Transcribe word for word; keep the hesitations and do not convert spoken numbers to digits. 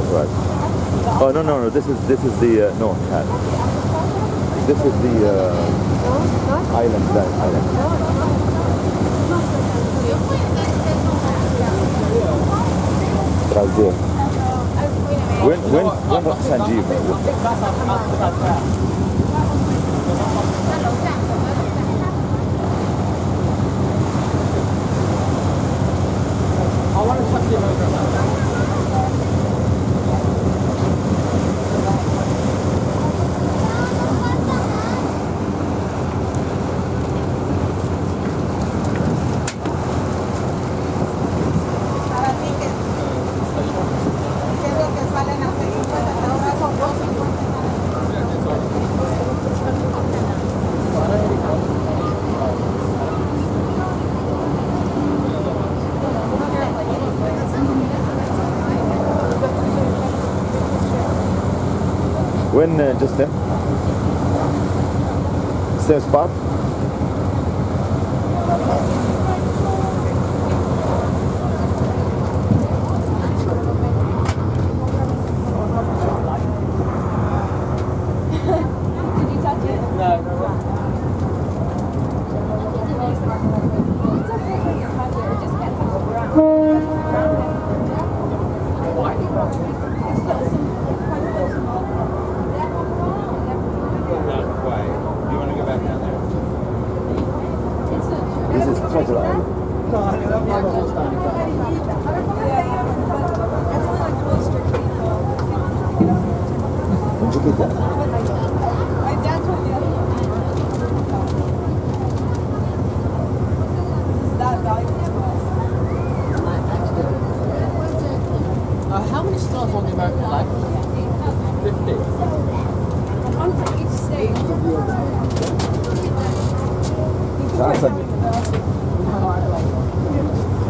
That's right. Oh no no no! This is this is the uh, no cat. This is the uh, island. That island. Right there. When when when Sanjeev? I want to touch the motor. When uh, Justin? Same spot? Did you touch it? No, no, no. It's okay when you touch it. It just can't touch the ground. Why? It's little, some, it's quite a little small. No, why? Do you want to go back down there? It's a, This is Treasure Island. No, I mean, that's not all starting. When'd you get that? my dad's one the other one. Is that valuable to us? Uh, how many stars on the American flag? Fifty. One for each state. That's a